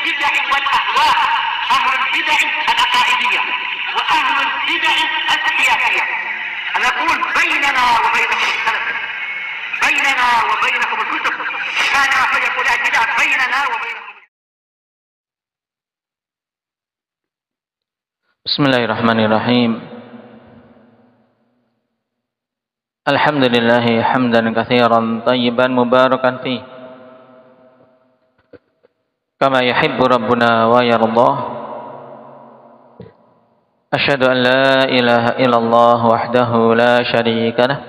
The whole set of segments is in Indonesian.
البدع والأهواء، أهل البدع العقائدية وأهل البدع السياسية. أنا أقول بيننا وبينكم السلف، بيننا وبينكم الكتب، كان أحد يقول البدع بيننا وبينكم. Bismillahirrahmanirrahim. Alhamdulillah hamdan katsiran tayyiban mubarakan fi kama yuhibbu rabbuna wa yardah. Asyhadu an la ilaha illallah wahdahu la syarika lah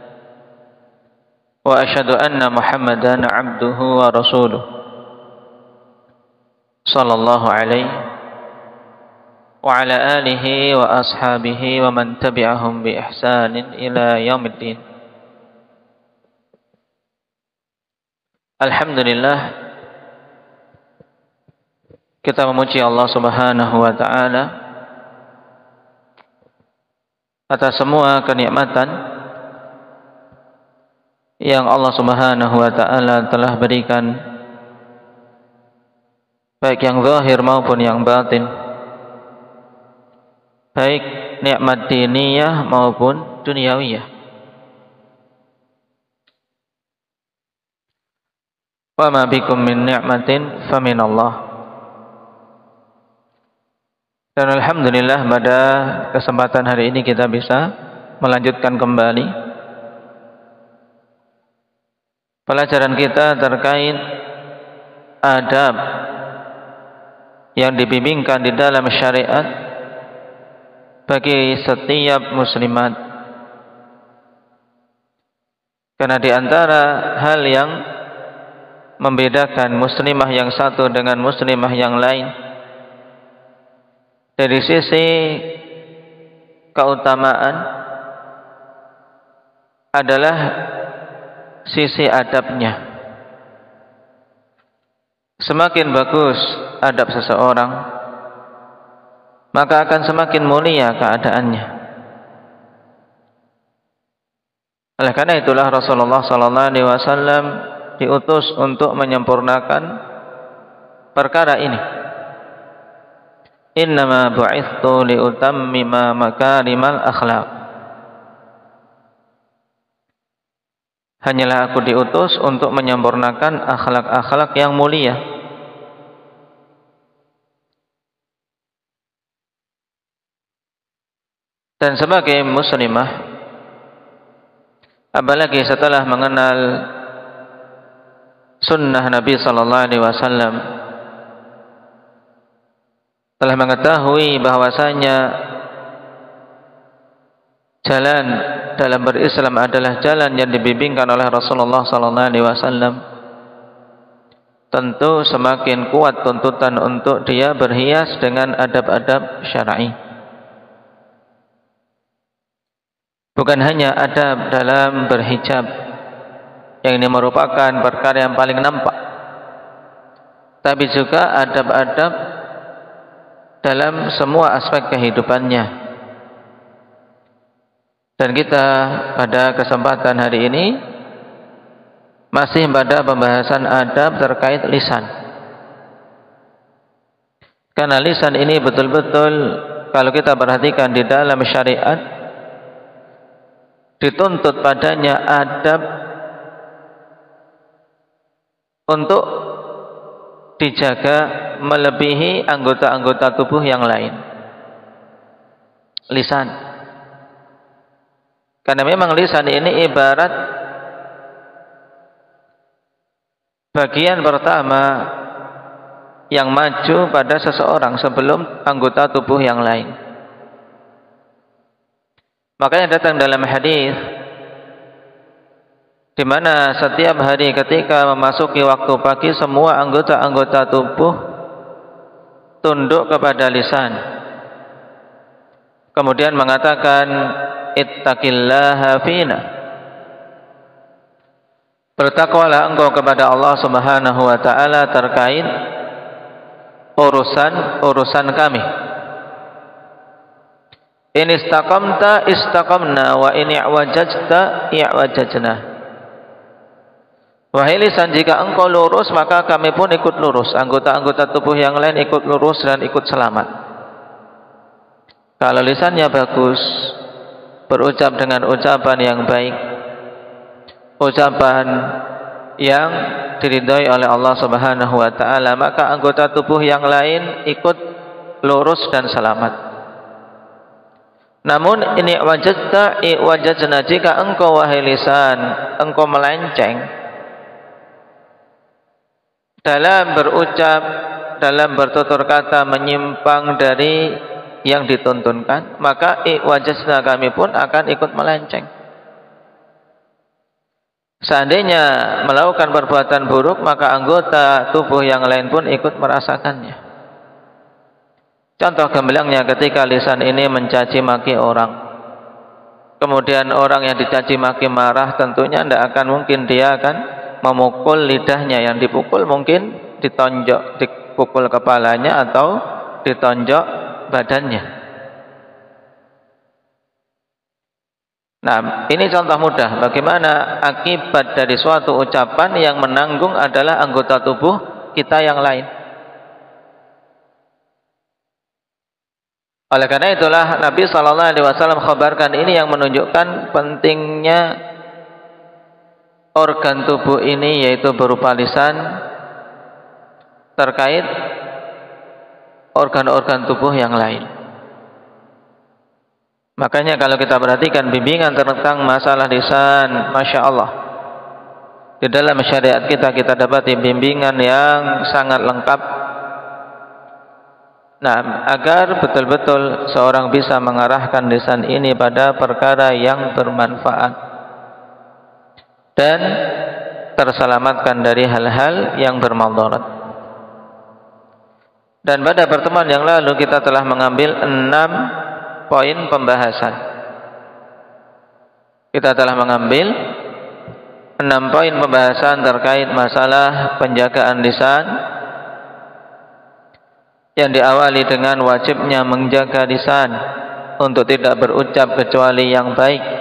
wa asyhadu anna Muhammadan abduhu wa rasuluh sallallahu alaihi wa ala alihi wa ashabihi wa man tabi'ahum bi ihsanin ila yaumiddin. Alhamdulillah, kita memuji Allah Subhanahu wa taala atas semua kenikmatan yang Allah Subhanahu wa taala telah berikan, baik yang zahir maupun yang batin, baik nikmat diniyah maupun duniawiyah. Wa ma bikum min ni'matin famin Allah. Dan alhamdulillah pada kesempatan hari ini kita bisa melanjutkan kembali pelajaran kita terkait adab yang dibimbingkan di dalam syariat bagi setiap muslimat. Karena di antara hal yang membedakan muslimah yang satu dengan muslimah yang lain dari sisi keutamaan adalah sisi adabnya. Semakin bagus adab seseorang, maka akan semakin mulia keadaannya. Oleh karena itulah Rasulullah sallallahu alaihi wasallam diutus untuk menyempurnakan perkara ini. Innama bu'itsu liutammima makarimal akhlaq. Hanyalah aku diutus untuk menyempurnakan akhlak-akhlak yang mulia. Dan sebagai muslimah, apalagi setelah mengenal sunnah Nabi sallallahu alaihi wasallam, telah mengetahui bahwasanya jalan dalam berislam adalah jalan yang dibimbingkan oleh Rasulullah sallallahu alaihi wasallam, tentu semakin kuat tuntutan untuk dia berhias dengan adab-adab syar'i. Bukan hanya adab dalam berhijab, yang ini merupakan perkara yang paling nampak, tapi juga adab-adab dalam semua aspek kehidupannya. Dan kita pada kesempatan hari ini masih pada pembahasan adab terkait lisan. Karena lisan ini betul-betul kalau kita perhatikan di dalam syariat dituntut padanya adab untuk dijaga melebihi anggota-anggota tubuh yang lain. Lisan, karena memang lisan ini ibarat bagian pertama yang maju pada seseorang sebelum anggota tubuh yang lain. Makanya datang dalam hadis di mana setiap hari ketika memasuki waktu pagi semua anggota-anggota tubuh tunduk kepada lisan. Kemudian mengatakan ittaqillaha fina. Bertakwalah engkau kepada Allah Subhanahu wa taala terkait urusan kami. In istaqamta istaqamna wa in i'wajajta i'wajajna. Wahai lisan, jika engkau lurus maka kami pun ikut lurus, anggota-anggota tubuh yang lain ikut lurus dan ikut selamat. Kalau lisannya bagus, berucap dengan ucapan yang baik, ucapan yang diridhai oleh Allah Subhanahu wa taala, maka anggota tubuh yang lain ikut lurus dan selamat. Namun ini wajadna, jika engkau wahai lisan, engkau melenceng dalam berucap, dalam bertutur kata menyimpang dari yang dituntunkan, maka wajadna, kami pun akan ikut melenceng. Seandainya melakukan perbuatan buruk, maka anggota tubuh yang lain pun ikut merasakannya. Contoh gamblangnya, ketika lisan ini mencaci maki orang, kemudian orang yang dicaci maki marah, tentunya tidak akan mungkin dia akan memukul lidahnya. Yang dipukul mungkin ditonjok, dipukul kepalanya atau ditonjok badannya. Nah, ini contoh mudah bagaimana akibat dari suatu ucapan yang menanggung adalah anggota tubuh kita yang lain. Oleh karena itulah Nabi SAW khabarkan ini yang menunjukkan pentingnya organ tubuh ini, yaitu berupa lisan, terkait organ-organ tubuh yang lain. Makanya kalau kita perhatikan bimbingan tentang masalah lisan, Masya Allah, di dalam syariat kita dapati bimbingan yang sangat lengkap. Nah, agar betul-betul seorang bisa mengarahkan lisan ini pada perkara yang bermanfaat dan terselamatkan dari hal-hal yang bermadarat. Dan pada pertemuan yang lalu kita telah mengambil 6 poin pembahasan. Kita telah mengambil 6 poin pembahasan terkait masalah penjagaan lisan, yang diawali dengan wajibnya menjaga lisan untuk tidak berucap kecuali yang baik.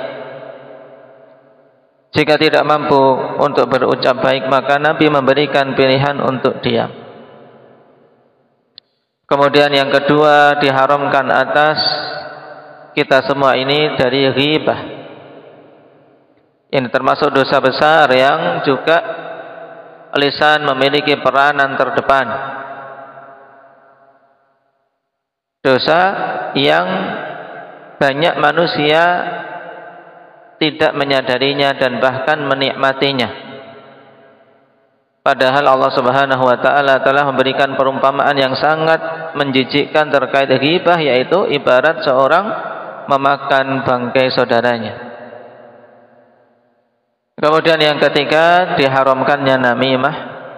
Jika tidak mampu untuk berucap baik, maka Nabi memberikan pilihan untuk diam. Kemudian yang kedua, diharamkan atas kita semua ini dari ghibah. Ini termasuk dosa besar yang juga lisan memiliki peranan terdepan. Dosa yang banyak manusia tidak menyadarinya dan bahkan menikmatinya. Padahal Allah Subhanahu wa taala telah memberikan perumpamaan yang sangat menjijikkan terkait ghibah, yaitu ibarat seorang memakan bangkai saudaranya. Kemudian yang ketiga, diharamkannya namimah,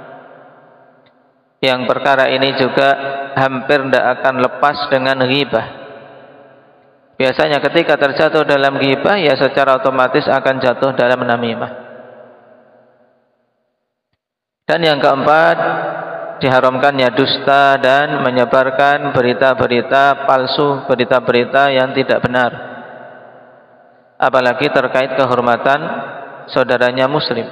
yang perkara ini juga hampir tidak akan lepas dengan ghibah. Biasanya ketika terjatuh dalam ghibah, ya secara otomatis akan jatuh dalam namimah. Dan yang keempat, diharamkannya dusta dan menyebarkan berita-berita palsu, berita-berita yang tidak benar, apalagi terkait kehormatan saudaranya muslim.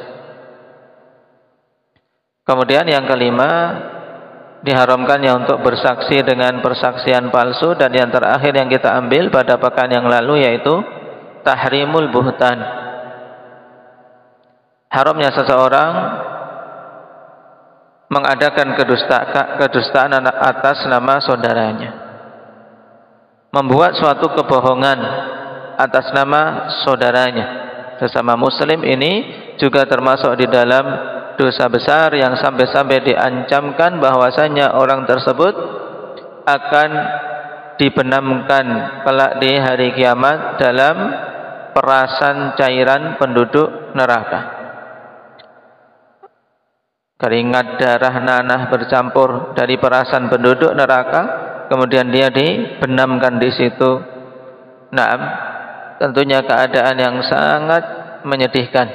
Kemudian yang kelima, diharamkannya untuk bersaksi dengan persaksian palsu. Dan yang terakhir yang kita ambil pada pekan yang lalu, yaitu tahrimul buhtan, haramnya seseorang mengadakan kedustaan atas nama saudaranya, membuat suatu kebohongan atas nama saudaranya sesama muslim. Ini juga termasuk di dalam dosa besar yang sampai-sampai diancamkan bahwasanya orang tersebut akan dibenamkan kelak di hari kiamat dalam perasan cairan penduduk neraka. Keringat, darah, nanah bercampur dari perasan penduduk neraka, kemudian dia dibenamkan di situ. Nah, tentunya keadaan yang sangat menyedihkan.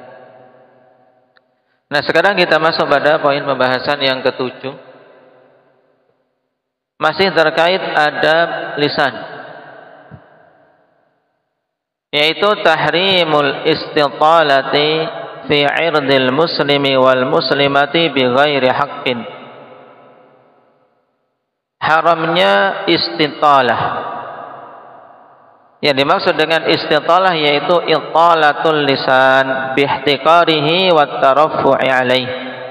Nah, sekarang kita masuk pada poin pembahasan yang ketujuh, masih terkait adab lisan, yaitu tahrimul istitalati fi 'irdil muslimi wal muslimati bighairi haqqin. Haramnya istitalah. Yang dimaksud dengan istitalah yaitu italatul lisan bihtiqarihi wat taraffu'i alaih.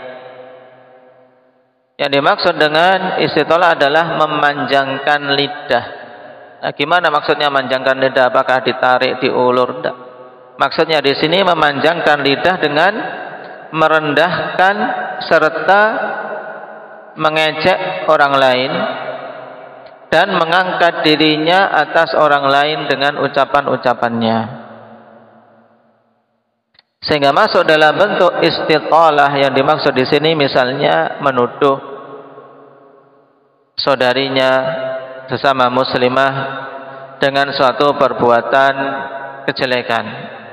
Yang dimaksud dengan istitalah adalah memanjangkan lidah. Nah, gimana maksudnya memanjangkan lidah? Apakah ditarik, diulur? Tidak. Maksudnya di sini memanjangkan lidah dengan merendahkan serta mengejek orang lain dan mengangkat dirinya atas orang lain dengan ucapan-ucapannya. Sehingga masuk dalam bentuk istitalah yang dimaksud di sini, misalnya menuduh saudarinya sesama muslimah dengan suatu perbuatan kejelekan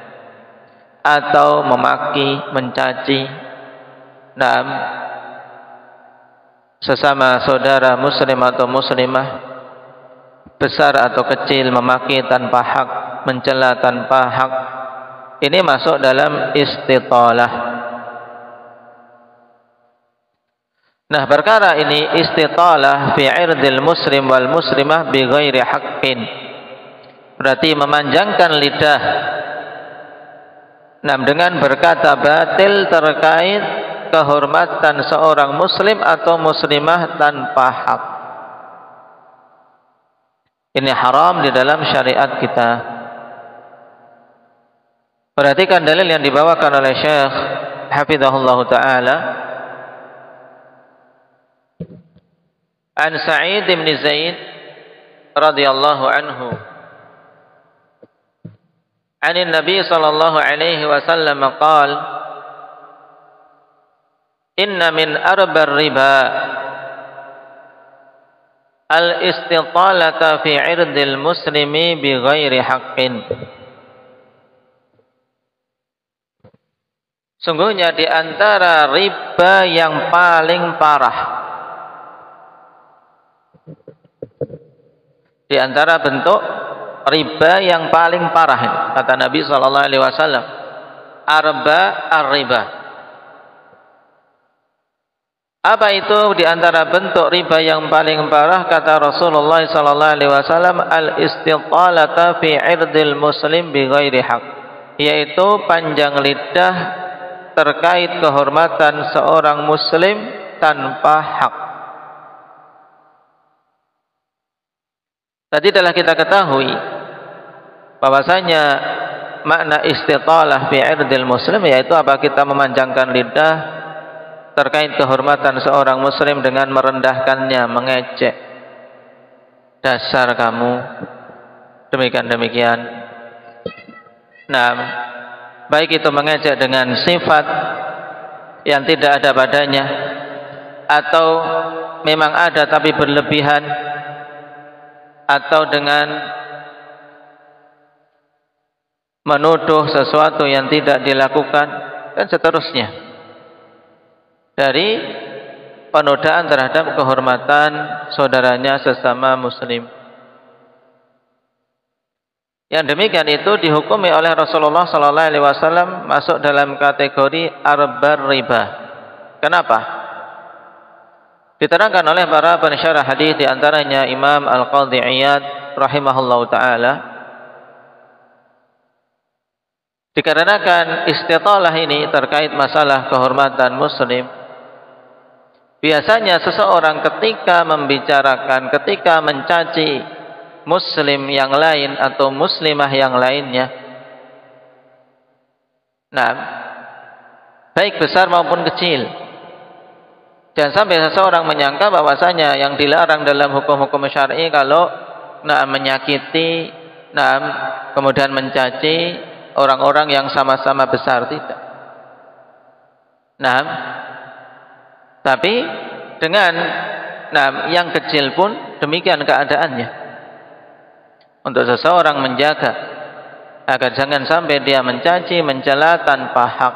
atau memaki, mencaci sesama saudara muslim atau muslimah, besar atau kecil, memaki tanpa hak, mencela tanpa hak. Ini masuk dalam istitalah. Nah, perkara ini istitalah fi 'irdil muslim wal muslimah bi ghairi haqqin. Berarti memanjangkan lidah dengan berkata batil terkait kehormatan seorang muslim atau muslimah tanpa hak. Ini haram di dalam syariat kita. Perhatikan dalil yang dibawakan oleh Syekh hafizahullah taala an Sa'id bin Zaid radhiyallahu anhu an Nabi sallallahu alaihi wasallam qaal inna min arbar riba al-istitalata fi 'irdil muslimi bi ghairi haqqin. Sungguhnya di antara riba yang paling parah, di antara bentuk riba yang paling parah, kata Nabi sallallahu alaihi wasallam, arba ar-riba. Apa itu di antara bentuk riba yang paling parah? Kata Rasulullah sallallahu alaihi wasallam, al-istitalata fi 'irdil muslim bi ghairi haq, yaitu panjang lidah terkait kehormatan seorang muslim tanpa hak. Tadi telah kita ketahui bahwasanya makna istitalah fi 'irdil muslim yaitu apa? Kita memanjangkan lidah terkait kehormatan seorang muslim dengan merendahkannya, mengejek. Dasar kamu, demikian. Nah, baik itu mengejek dengan sifat yang tidak ada padanya, atau memang ada tapi berlebihan, atau dengan menuduh sesuatu yang tidak dilakukan, dan seterusnya. Dari penodaan terhadap kehormatan saudaranya sesama muslim. Yang demikian itu dihukumi oleh Rasulullah sallallahu alaihi wasallam masuk dalam kategori arbar riba. Kenapa? Diterangkan oleh para pensyarah hadis, di antaranya Imam Al-Qadhi Iyad rahimahullahu taala, dikarenakan istitalah ini terkait masalah kehormatan muslim. Biasanya seseorang ketika membicarakan, ketika mencaci muslim yang lain atau muslimah yang lainnya, baik besar maupun kecil, dan sampai seseorang menyangka bahwasanya yang dilarang dalam hukum-hukum syar'i kalau menyakiti, kemudian mencaci orang-orang yang sama-sama besar, tidak. Tapi dengan yang kecil pun demikian keadaannya. Untuk seseorang menjaga agar jangan sampai dia mencaci, mencela tanpa hak.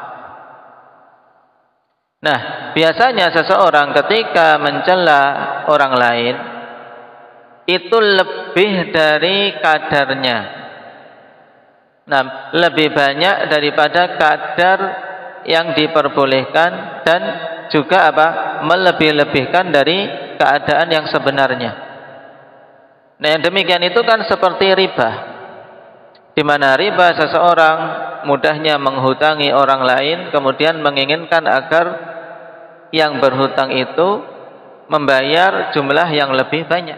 Nah, biasanya seseorang ketika mencela orang lain itu lebih dari kadarnya. Lebih banyak daripada kadar yang diperbolehkan dan juga melebih-lebihkan dari keadaan yang sebenarnya. Nah, yang demikian itu kan seperti riba, di mana riba seseorang mudahnya menghutangi orang lain, kemudian menginginkan agar yang berhutang itu membayar jumlah yang lebih banyak.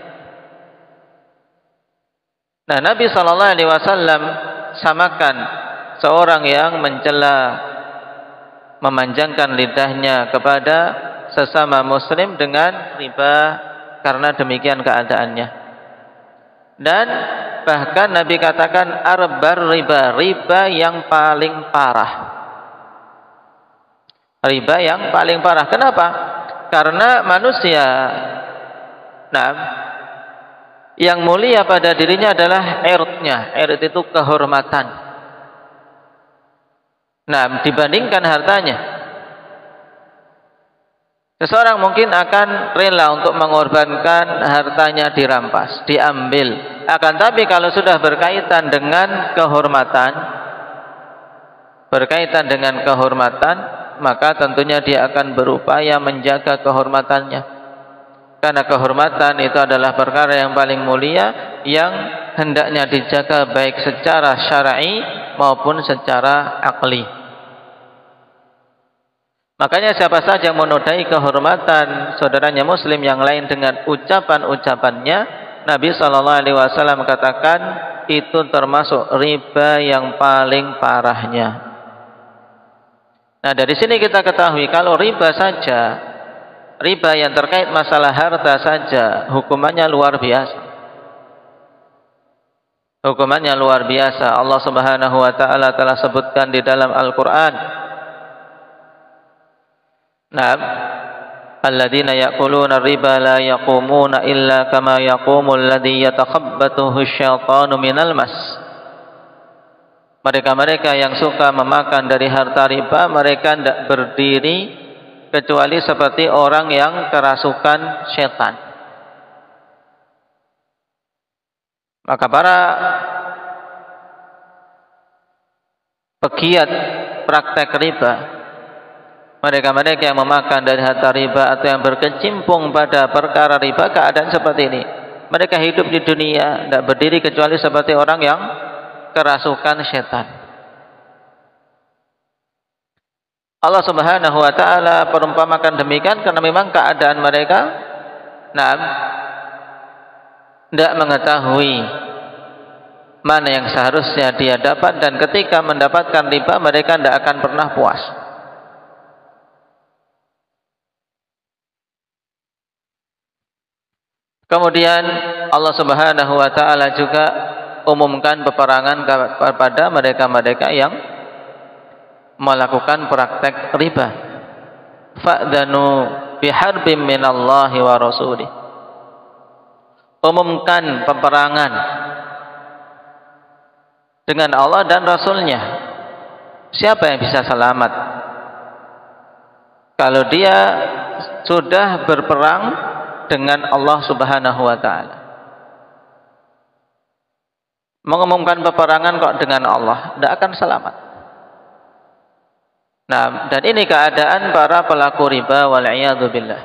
Nah, Nabi SAW samakan seorang yang mencela, memanjangkan lidahnya kepada sesama muslim dengan riba karena demikian keadaannya. Dan bahkan Nabi katakan arbar riba, riba yang paling parah. Riba yang paling parah. Kenapa? Karena manusia yang mulia pada dirinya adalah irdnya. Ird itu kehormatan. Dibandingkan hartanya. Seseorang mungkin akan rela untuk mengorbankan hartanya dirampas, diambil. Akan tapi kalau sudah berkaitan dengan kehormatan, maka tentunya dia akan berupaya menjaga kehormatannya. Karena kehormatan itu adalah perkara yang paling mulia yang hendaknya dijaga baik secara syar'i maupun secara akli. Makanya siapa saja yang menodai kehormatan saudaranya muslim yang lain dengan ucapan-ucapannya, Nabi SAW katakan itu termasuk riba yang paling parahnya. Nah, dari sini kita ketahui kalau riba saja, riba yang terkait masalah harta saja, hukumannya luar biasa. Hukumannya luar biasa. Allah Subhanahu wa taala telah sebutkan di dalam Al-Qur'an. Alladzina ya'kuluna riba la yaqumuna illa kama yaqumul ladzi yatakhabbathu asyaitanu minal mas. Mereka-mereka yang suka memakan dari harta riba, mereka tidak berdiri kecuali seperti orang yang kerasukan setan. Maka para pegiat praktek riba, mereka-mereka yang memakan dari harta riba atau yang berkecimpung pada perkara riba, keadaan seperti ini. Mereka hidup di dunia tidak berdiri kecuali seperti orang yang kerasukan setan. Allah Subhanahu wa taala perumpamakan demikian karena memang keadaan mereka tidak mengetahui mana yang seharusnya dia dapat, dan ketika mendapatkan riba mereka tidak akan pernah puas. Kemudian Allah Subhanahu wa taala juga umumkan peperangan kepada mereka-mereka yang melakukan praktek riba. Fa'dhanu biharbin minallahi wa rasulih. Umumkan peperangan dengan Allah dan Rasulnya. Siapa yang bisa selamat kalau dia sudah berperang dengan Allah Subhanahu wa taala? Mengumumkan peperangan kok dengan Allah, tidak akan selamat. Dan ini keadaan para pelaku riba wal-'iyadzu billah.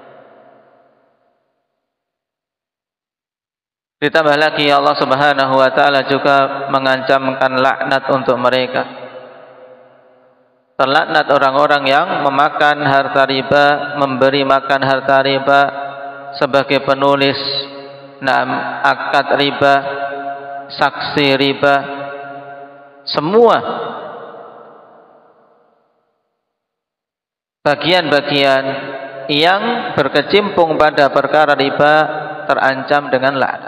Ditambah lagi Allah Subhanahu wa taala juga mengancamkan laknat untuk mereka. Terlaknat orang-orang yang memakan harta riba, memberi makan harta riba sebagai penulis akad riba, saksi riba, semua bagian-bagian yang berkecimpung pada perkara riba terancam dengan laknat.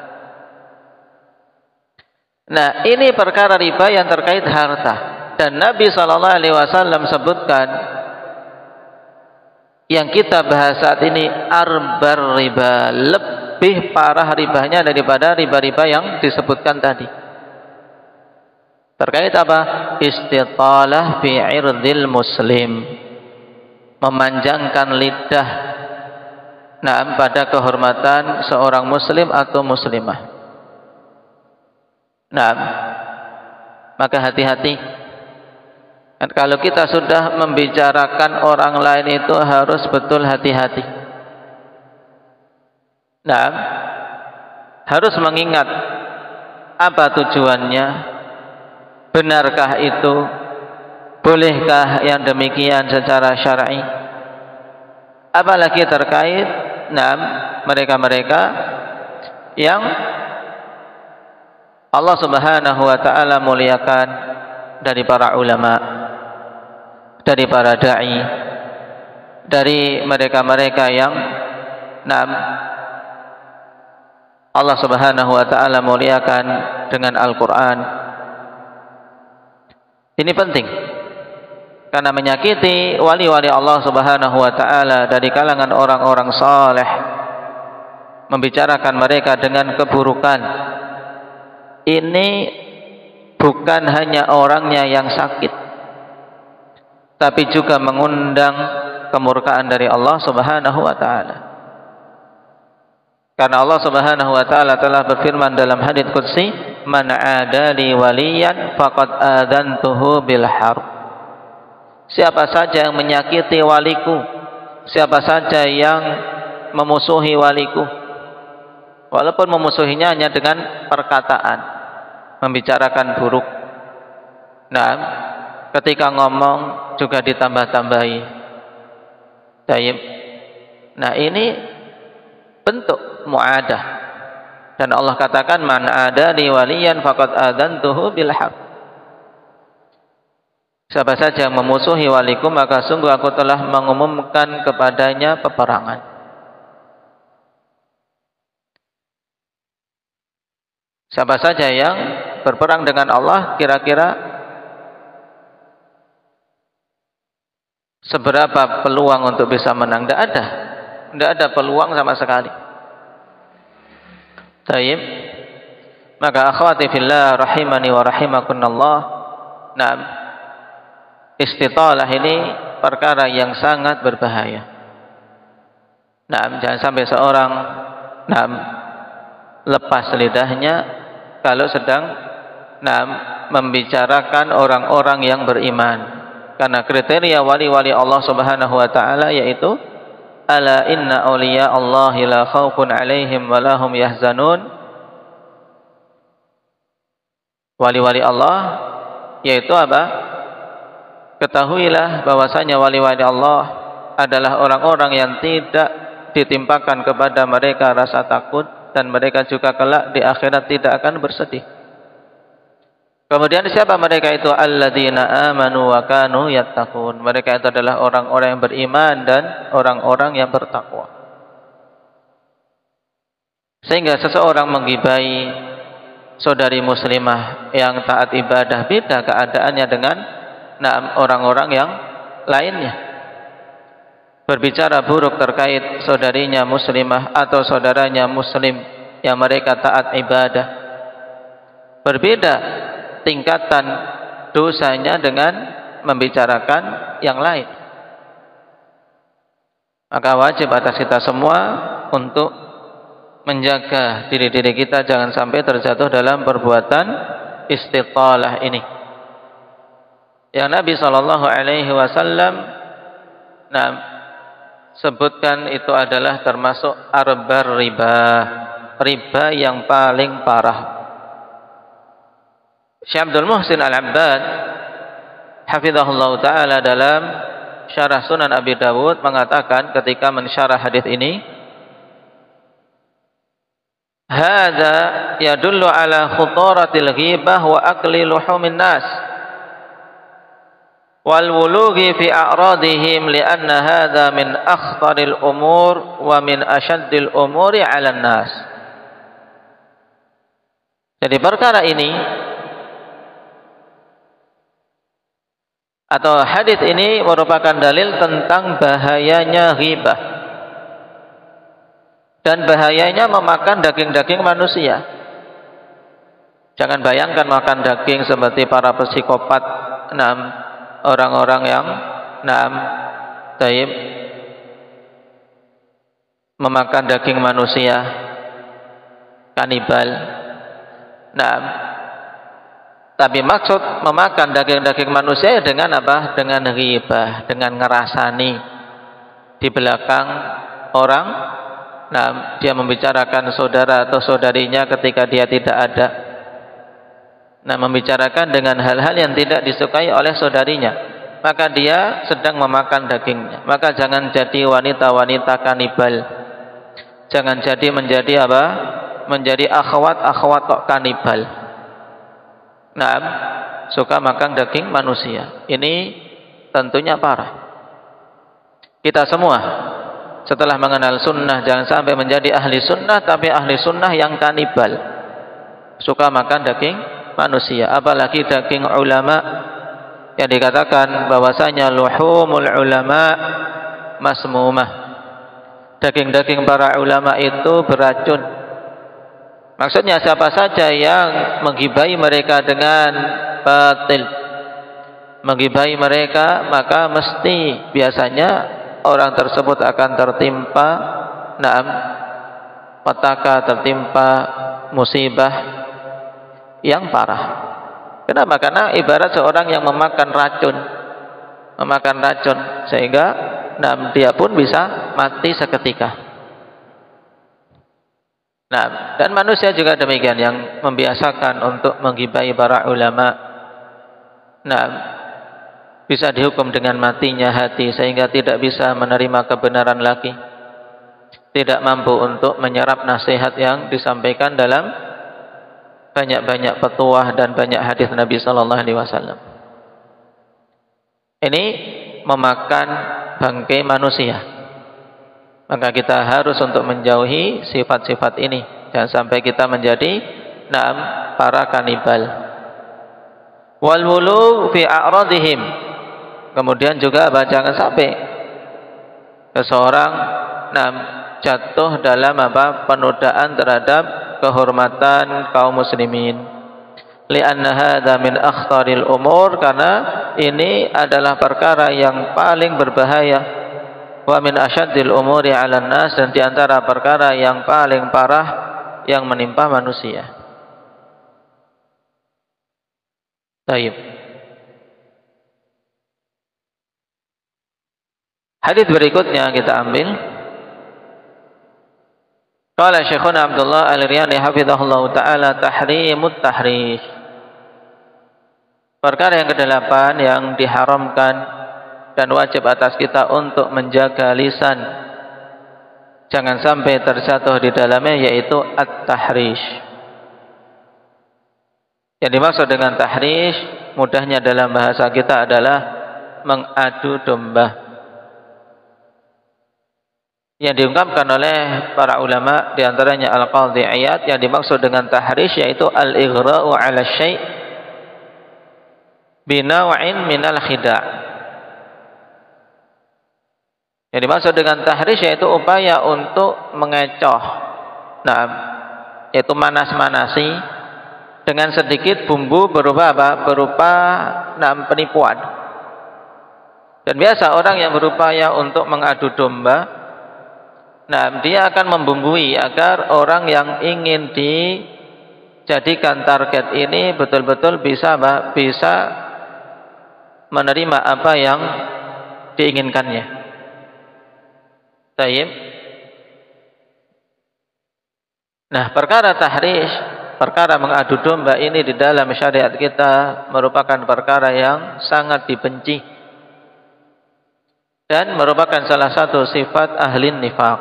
Nah, ini perkara riba yang terkait harta, dan Nabi SAW sebutkan yang kita bahas saat ini arbar riba, lebih parah ribanya daripada riba-riba yang disebutkan tadi. Terkait apa? Istitalah fi irdil muslim, memanjangkan lidah pada kehormatan seorang muslim atau muslimah. Maka hati-hati Dan kalau kita sudah membicarakan orang lain itu harus betul hati-hati. Nah, harus mengingat apa tujuannya, benarkah itu, bolehkah yang demikian secara syar'i. Apalagi terkait mereka-mereka yang Allah Subhanahu wa taala muliakan dari para ulama, dari para dai, dari mereka-mereka yang Allah Subhanahu wa taala muliakan dengan Al-Qur'an. Ini penting. Karena menyakiti wali-wali Allah Subhanahu wa taala dari kalangan orang-orang saleh, membicarakan mereka dengan keburukan, ini bukan hanya orangnya yang sakit, tapi juga mengundang kemurkaan dari Allah Subhanahu wa taala. Karena Allah Subhanahu wa taala telah berfirman dalam hadits qudsi, "Man 'adali waliyan faqad adantuhu bil harb." Siapa saja yang menyakiti waliku, siapa saja yang memusuhi waliku, walaupun memusuhinya hanya dengan perkataan, membicarakan buruk. Nah, ketika ngomong juga ditambah-tambahi. Taib. Nah, ini bentuk mu'adah. Dan Allah katakan, "Man adali waliyan faqad adantuhu bil haqq." Siapa saja yang memusuhi waliku, maka sungguh aku telah mengumumkan kepadanya peperangan. Siapa saja yang berperang dengan Allah, kira-kira seberapa peluang untuk bisa menang? Tidak ada. Tidak ada peluang sama sekali. Taib. Maka akhwati fillah rahimani wa rahimakunallah. Naam. Istitalah ini perkara yang sangat berbahaya. Naam, jangan sampai seorang lepas lidahnya kalau sedang membicarakan orang-orang yang beriman. Karena kriteria wali-wali Allah Subhanahu wa taala yaitu ala inna awliya Allahi la khaufun alaihim wa lahum yahzanun. Wali-wali Allah yaitu apa? Ketahuilah bahwasanya wali-wali Allah adalah orang-orang yang tidak ditimpakan kepada mereka rasa takut, dan mereka juga kelak di akhirat tidak akan bersedih. Kemudian siapa mereka itu? Alladzina amanu wa kanu yattaqun. Mereka itu adalah orang-orang yang beriman dan orang-orang yang bertakwa. Sehingga seseorang menggibai saudari muslimah yang taat ibadah, beda keadaannya dengan orang-orang yang lainnya. Berbicara buruk terkait saudarinya muslimah atau saudaranya muslim yang mereka taat ibadah, berbeda tingkatan dosanya dengan membicarakan yang lain. Maka wajib atas kita semua untuk menjaga diri-diri kita jangan sampai terjatuh dalam perbuatan istitalah ini. Yang Nabi sallallahu alaihi wasallam sebutkan itu adalah termasuk arbar riba yang paling parah. Syekh Abdul Muhsin Al-Abbad hafizahullah taala dalam syarah Sunan Abi Dawud mengatakan ketika mensyarah hadis ini, hadza yadullu ala khutaratil ghibah wa akli luhumin nas wal wulughi fi a'radihim lianna hadza min akhtaril umur wa min asyaddil umuri 'alan nas. Jadi perkara ini atau hadis ini merupakan dalil tentang bahayanya ghibah dan bahayanya memakan daging-daging manusia. Jangan bayangkan makan daging seperti para psikopat, orang-orang yang taib memakan daging manusia, kanibal. Tapi maksud memakan daging-daging manusia dengan apa? Dengan ghibah, dengan ngerasani di belakang orang. Nah, dia membicarakan saudara atau saudarinya ketika dia tidak ada. Nah, membicarakan dengan hal-hal yang tidak disukai oleh saudarinya, maka dia sedang memakan dagingnya. Maka jangan jadi wanita-wanita kanibal. Jangan jadi menjadi apa? Menjadi akhwat-akhwat kok kanibal. Nah, suka makan daging manusia. Ini tentunya parah. Kita semua setelah mengenal sunnah jangan sampai menjadi ahli sunnah, tapi ahli sunnah yang kanibal, suka makan daging manusia. Apalagi daging ulama yang dikatakan bahwasanya luhumul ulama masmumah. Daging-daging para ulama itu beracun. Maksudnya siapa saja yang menggibai mereka dengan batil, menggibai mereka, maka mesti biasanya orang tersebut akan tertimpa petaka, tertimpa musibah yang parah. Kenapa? Karena ibarat seorang yang memakan racun, sehingga dia pun bisa mati seketika. Nah, dan manusia juga demikian yang membiasakan untuk menggibai para ulama. Nah, bisa dihukum dengan matinya hati sehingga tidak bisa menerima kebenaran lagi. Tidak mampu untuk menyerap nasihat yang disampaikan dalam banyak-banyak petuah dan banyak hadis Nabi sallallahu alaihi wasallam. Ini memakan bangkai manusia. Maka kita harus untuk menjauhi sifat-sifat ini. Jangan sampai kita menjadi para kanibal. Wal wulu fi a'radihim. Kemudian juga jangan sampai seseorang jatuh dalam penodaan terhadap kehormatan kaum muslimin. Li'anna hadza min akhtaril umur, karena ini adalah perkara yang paling berbahaya. Wa min asyaddil umuri 'alan nas, dan di antara perkara yang paling parah yang menimpa manusia. Baik. Hadis berikutnya kita ambil. Qala Syekhuna Abdullah Al-Riyani hafizahullah taala tahrimut tahrish. Perkara yang ke-8 yang diharamkan dan wajib atas kita untuk menjaga lisan jangan sampai terjatuh di dalamnya, yaitu at-tahrish. Yang dimaksud dengan tahrish mudahnya dalam bahasa kita adalah mengadu domba. Yang diungkapkan oleh para ulama diantaranya Al-Qadhi Iyad, yang dimaksud dengan tahrish yaitu al-ighra'u 'ala syai' binaw'in minal khida'. Yang dimaksud dengan tahrish yaitu upaya untuk mengecoh, yaitu manas-manasi dengan sedikit bumbu berupa apa? Berupa penipuan. Dan biasa orang yang berupaya untuk mengadu domba, dia akan membumbui agar orang yang ingin dijadikan target ini betul-betul bisa menerima apa yang diinginkannya. Taib. Nah, perkara tahrish, perkara mengadu domba ini di dalam syariat kita merupakan perkara yang sangat dibenci dan merupakan salah satu sifat ahli nifaq,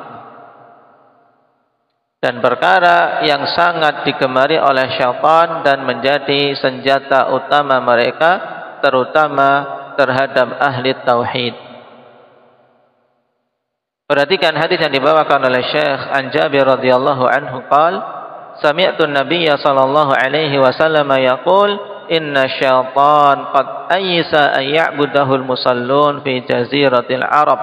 dan perkara yang sangat digemari oleh syaitan dan menjadi senjata utama mereka, terutama terhadap ahli tauhid. Perhatikan hadis yang dibawakan oleh Syekh An Jabir radhiyallahu anhu qala sami'tu an-nabiyya sallallahu alaihi wasallam yaqul inna syaitan qad ayisa an ya'budahu al-musallun fi jaziratil arab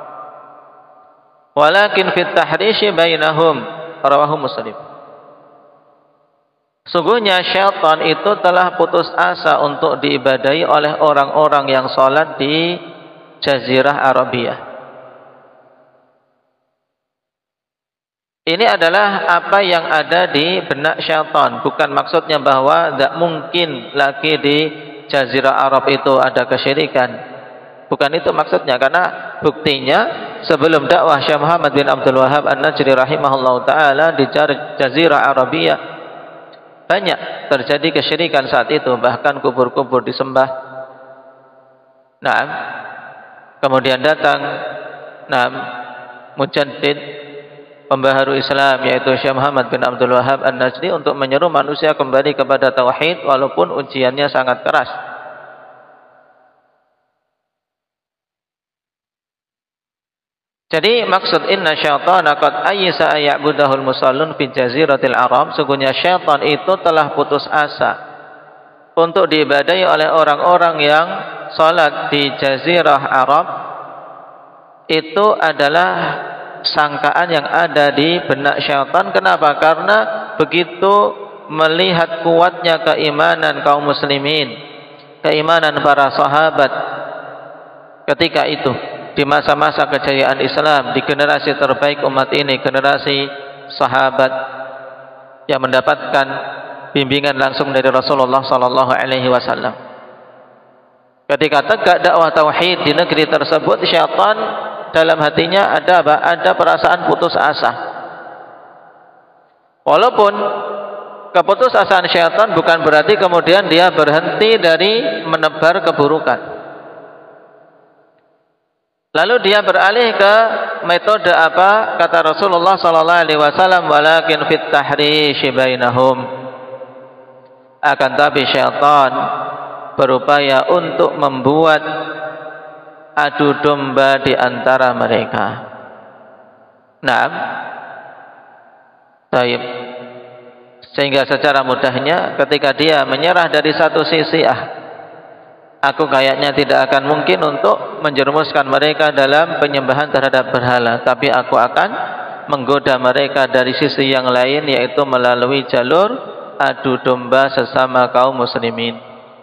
walakin fi at-tahrish bainahum, rawahu Muslim. Sungguhnya syaitan itu telah putus asa untuk diibadahi oleh orang-orang yang salat di Jazirah Arabia. Ini adalah apa yang ada di benak syaitan. Bukan maksudnya bahwa tidak mungkin lagi di Jazirah Arab itu ada kesyirikan. Bukan itu maksudnya. Karena buktinya sebelum dakwah Syekh Muhammad bin Abdul Wahhab An-Najri rahimahullah ta'ala di Jazirah Arabia, banyak terjadi kesyirikan saat itu. Bahkan kubur-kubur disembah. Nah, kemudian datang mujaddid, pembaharu Islam, yaitu Syekh Muhammad bin Abdul Wahhab An-Najdi, untuk menyeru manusia kembali kepada tauhid walaupun ujiannya sangat keras. Jadi maksud inna syaitana qad ayyasa ayya'budahul musallun fi jaziratil Arab, sesungguhnya syaitan itu telah putus asa untuk diibadahi oleh orang-orang yang salat di Jazirah Arab. Itu adalah sangkaan yang ada di benak syaitan. Kenapa? Karena begitu melihat kuatnya keimanan kaum muslimin, keimanan para sahabat ketika itu, di masa-masa kejayaan Islam, di generasi terbaik umat ini, generasi sahabat yang mendapatkan bimbingan langsung dari Rasulullah sallallahu alaihi wasallam. Ketika tegak dakwah tauhid di negeri tersebut, syaitan dalam hatinya ada apa? Ada perasaan putus asa. Walaupun keputusasaan syaitan bukan berarti kemudian dia berhenti dari menebar keburukan. Lalu dia beralih ke metode apa? Kata Rasulullah sallallahu alaihi wasallam, walakin fit tahrish bainahum. Akan tapi syaitan berupaya untuk membuat adu domba di antara mereka. Naam. Baik. Sehingga secara mudahnya ketika dia menyerah dari satu sisi, aku kayaknya tidak akan mungkin untuk menjerumuskan mereka dalam penyembahan terhadap berhala, tapi aku akan menggoda mereka dari sisi yang lain, yaitu melalui jalur adu domba sesama kaum muslimin.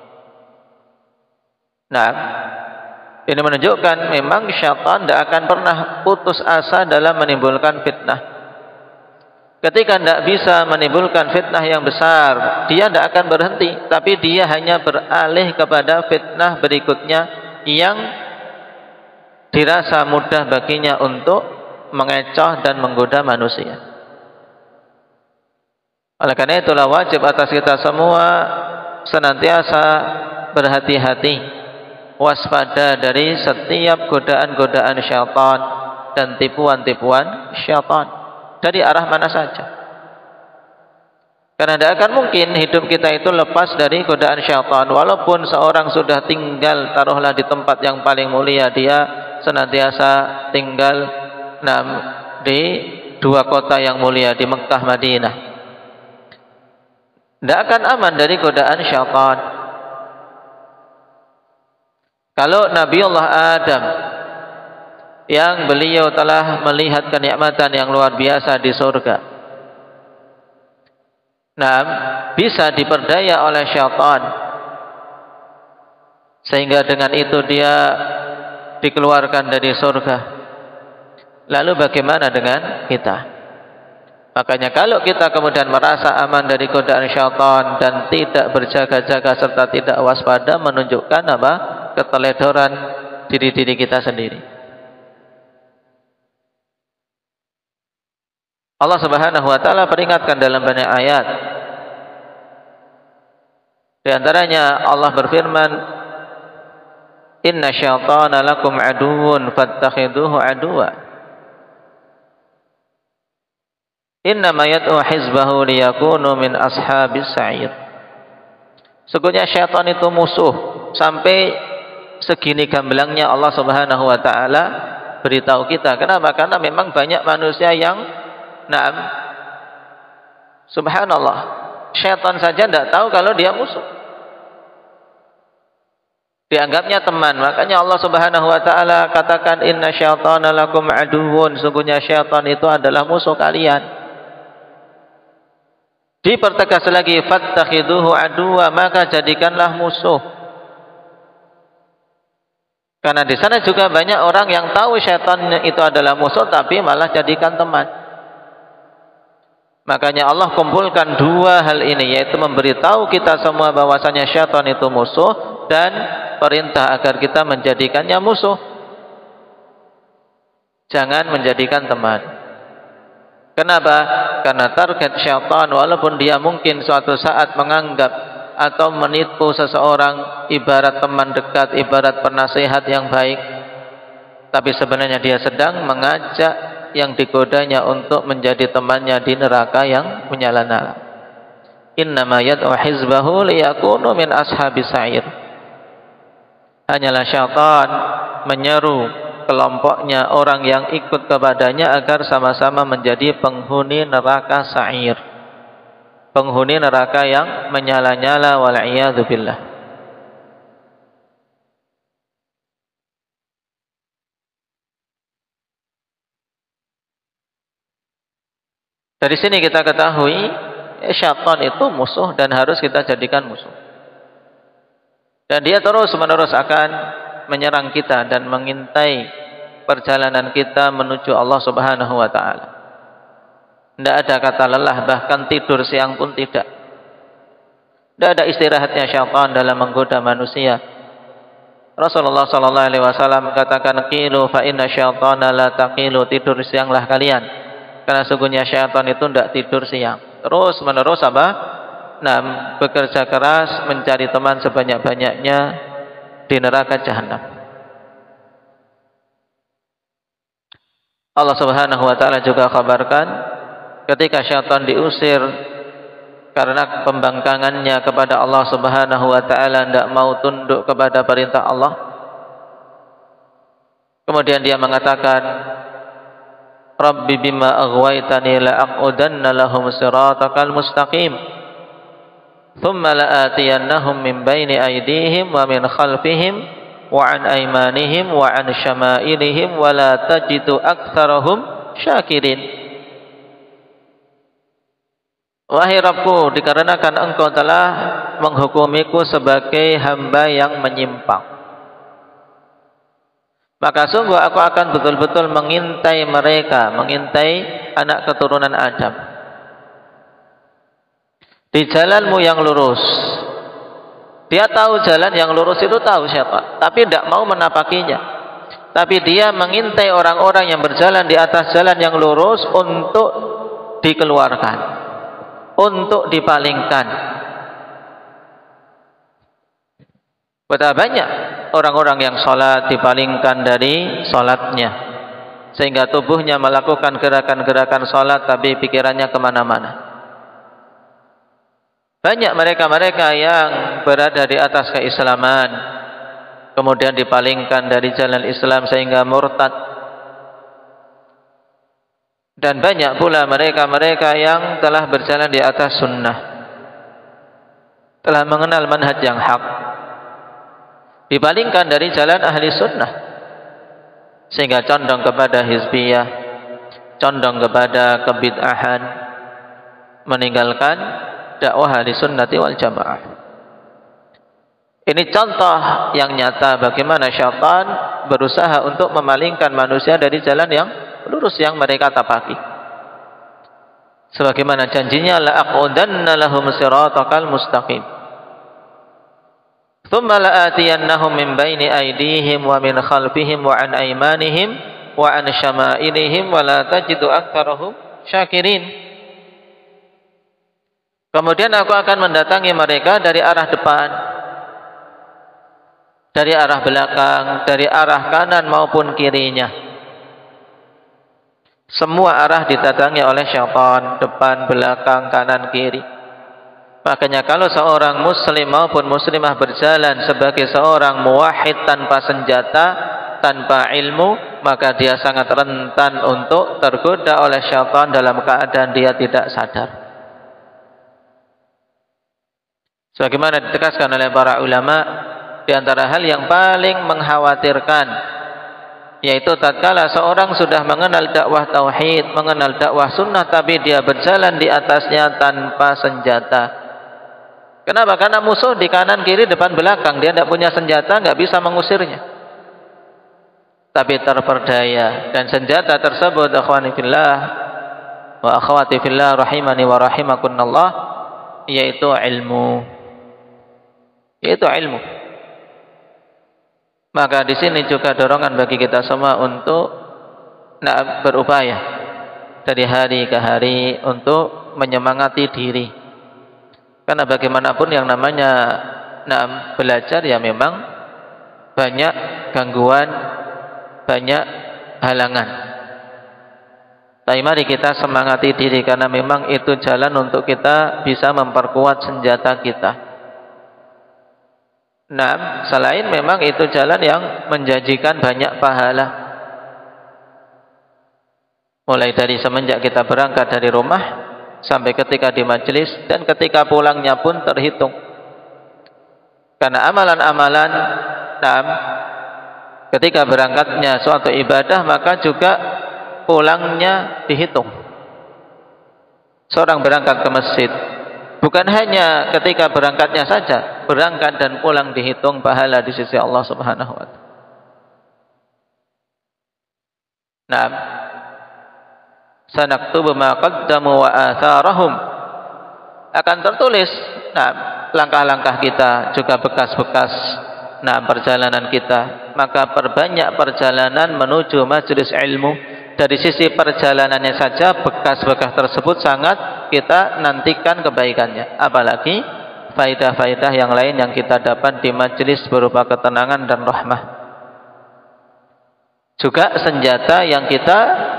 Nah, ini menunjukkan memang syaitan tidak akan pernah putus asa dalam menimbulkan fitnah. Ketika tidak bisa menimbulkan fitnah yang besar, dia tidak akan berhenti, tapi dia hanya beralih kepada fitnah berikutnya yang dirasa mudah baginya untuk mengecoh dan menggoda manusia. Oleh karena itulah wajib atas kita semua senantiasa berhati-hati, waspada dari setiap godaan-godaan syaitan dan tipuan-tipuan syaitan dari arah mana saja. Karena tidak akan mungkin hidup kita itu lepas dari godaan syaitan. Walaupun seorang sudah tinggal, taruhlah di tempat yang paling mulia, dia senantiasa tinggal di dua kota yang mulia, di Mekah, Madinah, tidak akan aman dari godaan syaitan. Kalau Nabiullah Adam yang beliau telah melihat kenikmatan yang luar biasa di surga, bisa diperdaya oleh syaitan, sehingga dengan itu dia dikeluarkan dari surga. Lalu bagaimana dengan kita? Makanya kalau kita kemudian merasa aman dari godaan syaitan dan tidak berjaga-jaga serta tidak waspada, menunjukkan apa? Keteledoran diri-diri kita sendiri. Allah Subhanahu wa taala peringatkan dalam banyak ayat. Di antaranya Allah berfirman, "Inna syaitana lakum aduwwun fattakhiduhu aduwwa. Innama yad'u hizbahu liyakunu min ashabis sa'ir." Sesungguhnya syaitan itu musuh. Sampai segini gamblangnya Allah Subhanahu wa taala beritahu kita. Kenapa? Karena memang banyak manusia yang subhanallah, syaitan saja tidak tahu kalau dia musuh. Dianggapnya teman. Makanya Allah Subhanahu wa taala katakan, inna syaitana lakum aduwwun, sungguhnya syaitan itu adalah musuh kalian. Dipertegas lagi, fattakhiduhu aduwwa, maka jadikanlah musuh. Karena di sana juga banyak orang yang tahu syaitan itu adalah musuh tapi malah jadikan teman. Makanya Allah kumpulkan dua hal ini, yaitu memberitahu kita semua bahwasanya syaitan itu musuh dan perintah agar kita menjadikannya musuh. Jangan menjadikan teman. Kenapa? Karena target syaitan, walaupun dia mungkin suatu saat menganggap atau menipu seseorang ibarat teman dekat, ibarat penasihat yang baik, tapi sebenarnya dia sedang mengajak yang digodanya untuk menjadi temannya di neraka yang menyala-nyala. Innama yad'u hizbahu liyakunu min ashabis sa'ir. Hanyalah syaitan menyeru kelompoknya, orang yang ikut kepadanya, agar sama-sama menjadi penghuni neraka sa'ir, penghuni neraka yang menyala-nyala, wal'iyadzu billah. Dari sini kita ketahui syaitan itu musuh dan harus kita jadikan musuh. Dan dia terus-menerus akan menyerang kita dan mengintai perjalanan kita menuju Allah Subhanahu wa taala. Tidak ada kata lelah, bahkan tidur siang pun tidak. Tidak ada istirahatnya syaitan dalam menggoda manusia. Rasulullah sallallahu alaihi wasallam katakan, qilu fa inna syaitana la taqilu, tidur sianglah kalian. Karena sungguhnya syaitan itu tidak tidur siang. Terus menerus apa? Nah, bekerja keras mencari teman sebanyak-banyaknya di neraka jahanam. Allah Subhanahu wa taala juga kabarkan ketika syaitan diusir karena pembangkangannya kepada Allah Subhanahu wa taala, tidak mau tunduk kepada perintah Allah. Kemudian dia mengatakan, Rabbi bima aghwaytani la'aqudanna lahum siratakal mustaqim thumma la'atiyannahum min baini aydihim wa min khalfihim wa an aymanihim wa an syama'ilihim wa la tajidu aktsarahum syakirin. Wahai Rabbku, dikarenakan engkau telah menghukumiku sebagai hamba yang menyimpang, maka sungguh aku akan betul-betul mengintai mereka, mengintai anak keturunan Adam di jalanmu yang lurus. Dia tahu jalan yang lurus itu, tahu siapa, tapi tidak mau menapakinya. Tapi dia mengintai orang-orang yang berjalan di atas jalan yang lurus untuk dikeluarkan, untuk dipalingkan. Betapa banyak orang-orang yang sholat dipalingkan dari sholatnya, sehingga tubuhnya melakukan gerakan-gerakan sholat tapi pikirannya kemana-mana. Banyak mereka-mereka yang berada di atas keislaman kemudian dipalingkan dari jalan Islam sehingga murtad. Dan banyak pula mereka-mereka yang telah berjalan di atas sunnah, telah mengenal manhaj yang hak, dipalingkan dari jalan ahli sunnah sehingga condong kepada hizbiyah, condong kepada kebid'ahan, meninggalkan dakwah ahli sunnati wal jamaah. Ini contoh yang nyata bagaimana syaitan berusaha untuk memalingkan manusia dari jalan yang lurus yang mereka tapaki. Sebagaimana janjinya, la'aqudanna lahum siratakal mustaqim thumma la'atiyannahum min baini aydihim wa min khalfihim wa an aymanihim wa an syama'ilihim wa la tajidu aktsarahum syakirin. Kemudian aku akan mendatangi mereka dari arah depan, dari arah belakang, dari arah kanan maupun kirinya. Semua arah didatangi oleh syaitan, depan, belakang, kanan, kiri. Makanya kalau seorang muslim maupun muslimah berjalan sebagai seorang muwahhid tanpa senjata, tanpa ilmu, maka dia sangat rentan untuk tergoda oleh syaitan dalam keadaan dia tidak sadar. Sebagaimana ditegaskan oleh para ulama, di antara hal yang paling mengkhawatirkan yaitu tatkala seorang sudah mengenal dakwah tauhid, mengenal dakwah sunnah, tapi dia berjalan di atasnya tanpa senjata. Kenapa? Karena musuh di kanan, kiri, depan, belakang. Dia tidak punya senjata, nggak bisa mengusirnya. Tapi terperdaya, dan senjata tersebut, akhwani fillah, wa akhwati fillah rahimani wa rahimakumullah, yaitu ilmu. Yaitu ilmu. Maka di sini juga dorongan bagi kita semua untuk berupaya dari hari ke hari untuk menyemangati diri. Karena bagaimanapun yang namanya belajar ya memang banyak gangguan, banyak halangan. Tapi mari kita semangati diri, karena memang itu jalan untuk kita bisa memperkuat senjata kita. Selain memang itu jalan yang menjanjikan banyak pahala. Mulai dari semenjak kita berangkat dari rumah sampai ketika di majelis, dan ketika pulangnya pun terhitung. Karena amalan-amalan ketika berangkatnya suatu ibadah, maka juga pulangnya dihitung. Seorang berangkat ke masjid, bukan hanya ketika berangkatnya saja, berangkat dan pulang dihitung pahala di sisi Allah Subhanahu wa Ta'ala. Sanaktubu ma qaddamu wa atharahum, akan tertulis langkah-langkah kita, juga bekas-bekas perjalanan kita. Maka perbanyak perjalanan menuju majelis ilmu. Dari sisi perjalanannya saja, bekas-bekas tersebut sangat kita nantikan kebaikannya. Apalagi faidah-faidah yang lain yang kita dapat di majelis berupa ketenangan dan rahmah. Juga senjata yang kita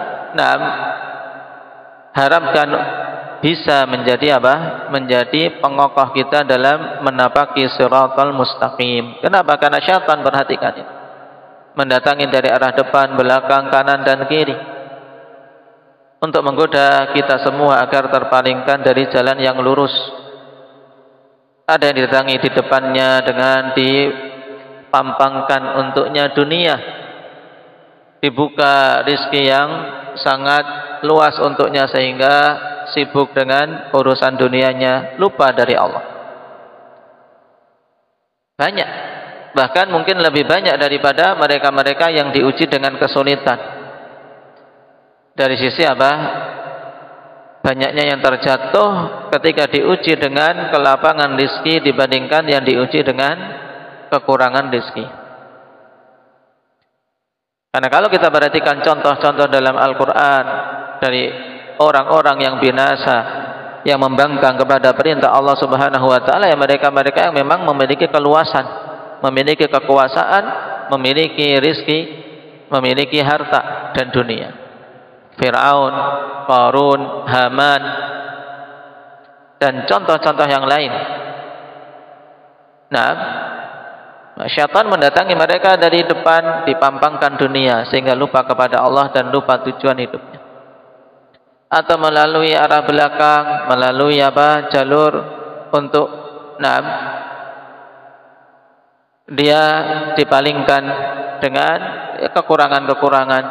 harapkan bisa menjadi apa? Menjadi pengokoh kita dalam menapaki siratal mustaqim. Kenapa? Karena syaitan, perhatikan ini, mendatangi dari arah depan, belakang, kanan dan kiri untuk menggoda kita semua agar terpalingkan dari jalan yang lurus. Ada yang didatangi di depannya dengan dipampangkan untuknya dunia, dibuka rizki yang sangat luas untuknya, sehingga sibuk dengan urusan dunianya, lupa dari Allah. Banyak, bahkan mungkin lebih banyak daripada mereka-mereka yang diuji dengan kesulitan. Dari sisi apa? Banyaknya yang terjatuh ketika diuji dengan kelapangan rizki dibandingkan yang diuji dengan kekurangan rizki. Karena kalau kita perhatikan contoh-contoh dalam Al-Quran dari orang-orang yang binasa, yang membangkang kepada perintah Allah Subhanahu wa Ta'ala, ya mereka-mereka yang memang memiliki keluasan, memiliki kekuasaan, memiliki rizki, memiliki harta dan dunia. Fir'aun, Qarun, Haman, dan contoh-contoh yang lain. Syaitan mendatangi mereka dari depan, dipampangkan dunia sehingga lupa kepada Allah dan lupa tujuan hidupnya. Atau melalui arah belakang, melalui jalur untuk dia dipalingkan dengan kekurangan-kekurangan.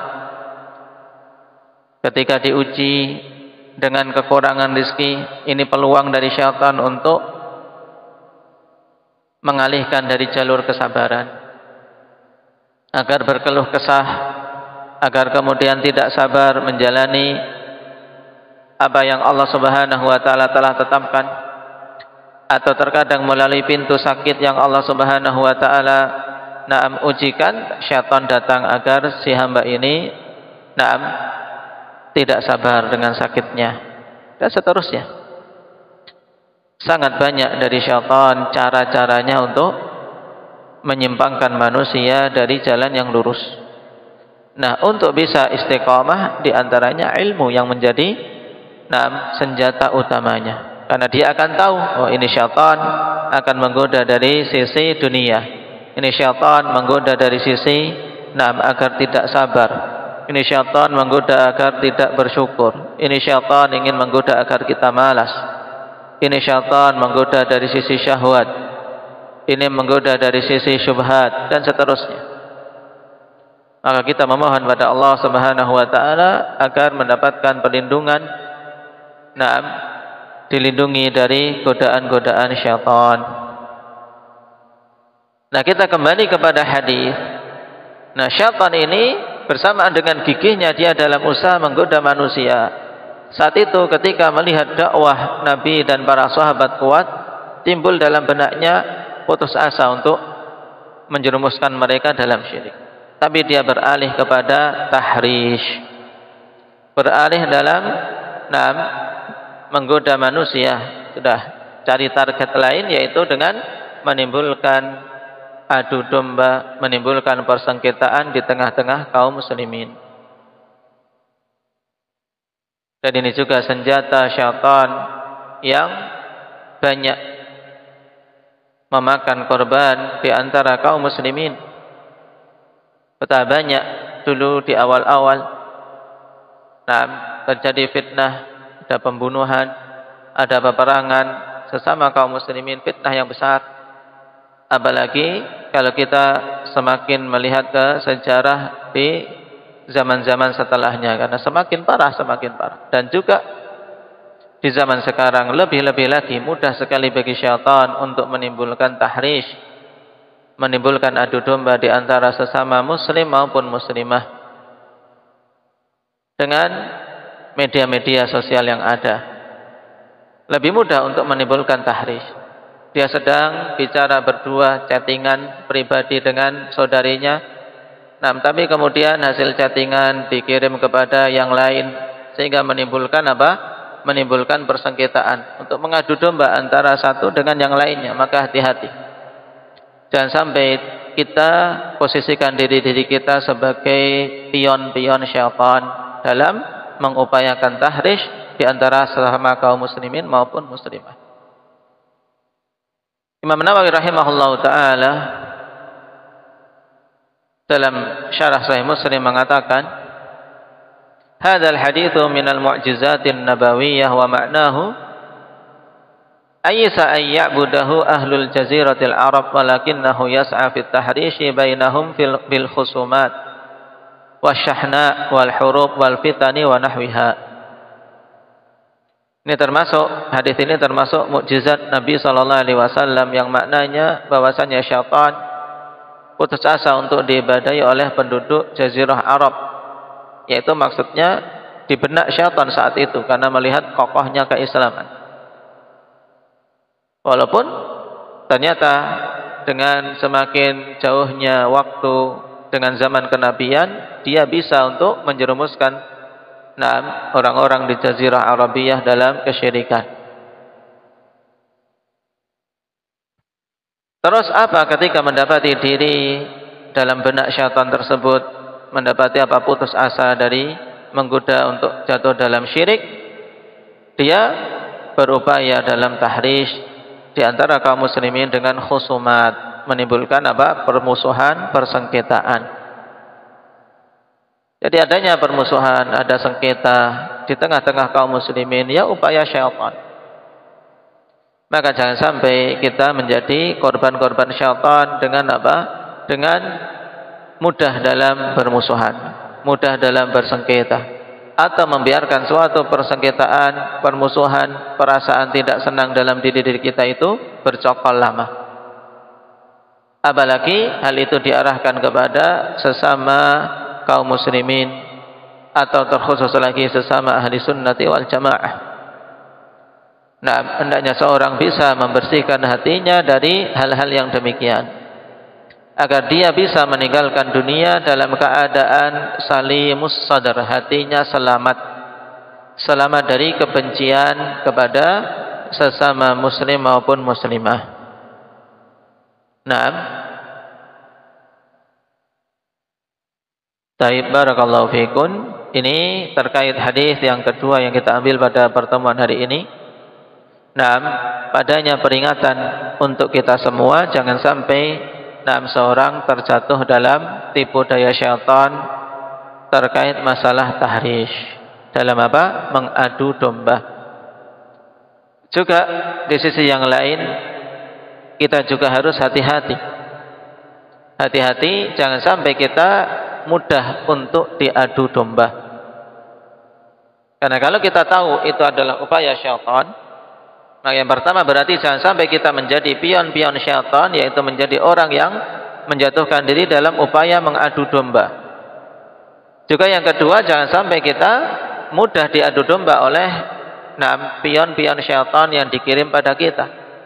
Ketika diuji dengan kekurangan rezeki, ini peluang dari syaitan untuk mengalihkan dari jalur kesabaran, agar berkeluh kesah, agar kemudian tidak sabar menjalani apa yang Allah Subhanahu wa Ta'ala telah tetapkan. Atau terkadang melalui pintu sakit yang Allah Subhanahu wa Ta'ala ujikan, syaitan datang agar si hamba ini tidak sabar dengan sakitnya, dan seterusnya. Sangat banyak dari syaitan cara-caranya untuk menyimpangkan manusia dari jalan yang lurus. Untuk bisa istiqamah, diantaranya ilmu yang menjadi senjata utamanya. Karena dia akan tahu, oh ini syaitan akan menggoda dari sisi dunia, ini syaitan menggoda dari sisi agar tidak sabar, ini syaitan menggoda agar tidak bersyukur, ini syaitan ingin menggoda agar kita malas, ini syaitan menggoda dari sisi syahwat, ini menggoda dari sisi syubhat, dan seterusnya. Maka kita memohon pada Allah Subhanahu wa Ta'ala agar mendapatkan perlindungan, dilindungi dari godaan-godaan syaitan. Kita kembali kepada hadis. Syaitan ini bersamaan dengan gigihnya dia dalam usaha menggoda manusia, Saat itu ketika melihat dakwah Nabi dan para sahabat kuat, timbul dalam benaknya putus asa untuk menjerumuskan mereka dalam syirik. Tapi dia beralih kepada tahrish, beralih dalam menggoda manusia, sudah cari target lain, yaitu dengan menimbulkan adu domba, menimbulkan persengketaan di tengah-tengah kaum muslimin. Dan ini juga senjata syaitan yang banyak memakan korban di antara kaum muslimin. Betapa banyak dulu di awal-awal terjadi fitnah, ada pembunuhan, ada peperangan sesama kaum muslimin, fitnah yang besar. Apalagi kalau kita semakin melihat ke sejarah di zaman-zaman setelahnya, karena semakin parah. Dan juga di zaman sekarang lebih-lebih lagi mudah sekali bagi syaitan untuk menimbulkan tahrish, menimbulkan adu domba di antara sesama muslim maupun muslimah dengan media-media sosial yang ada. Lebih mudah untuk menimbulkan tahrish. Dia sedang bicara berdua, chattingan pribadi dengan saudarinya, tapi kemudian hasil chattingan dikirim kepada yang lain, sehingga menimbulkan apa? Menimbulkan persengketaan untuk mengadu domba antara satu dengan yang lainnya. Maka hati-hati, jangan sampai kita posisikan diri kita sebagai pion-pion syaitan dalam mengupayakan tahrish di antara sesama kaum muslimin maupun muslimah. Imam Nawawi rahimahullahu ta'ala dalam syarah Sahih Muslim mengatakan, "Hadzal haditsu minal mu'jizatin nabawiyyah wa ma'nahu aysa ay ya'budahu ahlul jaziratil arab walakinnahu yas'a fit tahrishi bainahum bil khusumat wasyahna wal hurub wal fitani wa nahwiha." Ini termasuk, hadis ini termasuk mukjizat Nabi sallallahu alaihi wasallam yang maknanya bahwasanya syaitan putus asa untuk diibadahi oleh penduduk Jazirah Arab, yaitu maksudnya di benak syaitan saat itu karena melihat kokohnya keislaman. Walaupun ternyata dengan semakin jauhnya waktu dengan zaman kenabian, dia bisa untuk menjerumuskan orang-orang di Jazirah Arabiyah dalam kesyirikan. Terus apa ketika mendapati diri dalam benak syaitan tersebut, mendapati apa? Putus asa dari menggoda untuk jatuh dalam syirik, dia berupaya dalam tahrish di antara kaum muslimin dengan khusumat, menimbulkan apa? Permusuhan, persengketaan. Jadi adanya permusuhan, ada sengketa di tengah-tengah kaum muslimin, ya upaya syaitan. Maka jangan sampai kita menjadi korban-korban syaitan dengan apa? Dengan mudah dalam bermusuhan, mudah dalam bersengketa, atau membiarkan suatu persengketaan, permusuhan, perasaan tidak senang dalam diri kita itu bercokol lama. Apalagi hal itu diarahkan kepada sesama kaum muslimin, atau terkhusus lagi sesama ahli sunnati wal jamaah. Hendaknya seorang bisa membersihkan hatinya dari hal-hal yang demikian, agar dia bisa meninggalkan dunia dalam keadaan salimus sadar, hatinya selamat dari kebencian kepada sesama muslim maupun muslimah. Taib, barakallahu fikun. Ini terkait hadis yang kedua yang kita ambil pada pertemuan hari ini. Padanya peringatan untuk kita semua, jangan sampai seorang terjatuh dalam tipu daya syaitan terkait masalah tahrish, dalam apa? Mengadu domba. Juga di sisi yang lain kita juga harus hati-hati. Hati-hati, jangan sampai kita mudah untuk diadu domba. Karena kalau kita tahu itu adalah upaya syaitan, maka yang pertama berarti jangan sampai kita menjadi pion-pion syaitan, yaitu menjadi orang yang menjatuhkan diri dalam upaya mengadu domba. Juga yang kedua, jangan sampai kita mudah diadu domba oleh pion-pion syaitan yang dikirim pada kita.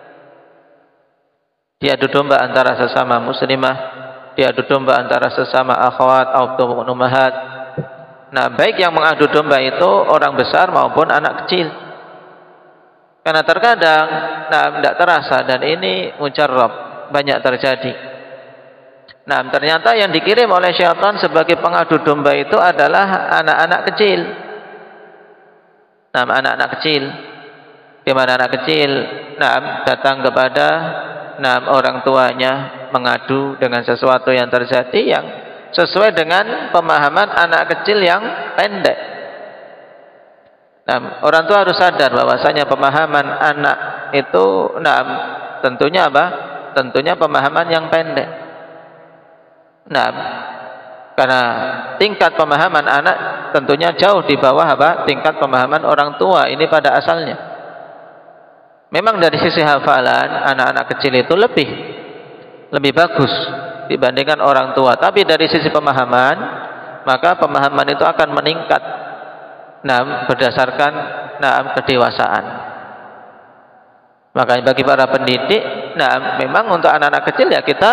Diadu domba antara sesama muslimah, diadu domba antara sesama akhwat atau ummahat. Baik yang mengadu domba itu orang besar maupun anak kecil. Karena terkadang tidak terasa, dan ini mujarrab, banyak terjadi. Ternyata yang dikirim oleh syaitan sebagai pengadu domba itu adalah anak-anak kecil. Anak-anak kecil, di mana anak kecil datang kepada orang tuanya mengadu dengan sesuatu yang terjadi yang sesuai dengan pemahaman anak kecil yang pendek. Orang tua harus sadar bahwasanya pemahaman anak itu tentunya apa? Tentunya pemahaman yang pendek. Karena tingkat pemahaman anak tentunya jauh di bawah apa? Tingkat pemahaman orang tua ini pada asalnya. Memang dari sisi hafalan anak-anak kecil itu lebih bagus dibandingkan orang tua, tapi dari sisi pemahaman maka pemahaman itu akan meningkat berdasarkan kedewasaan. Makanya bagi para pendidik, memang untuk anak-anak kecil ya kita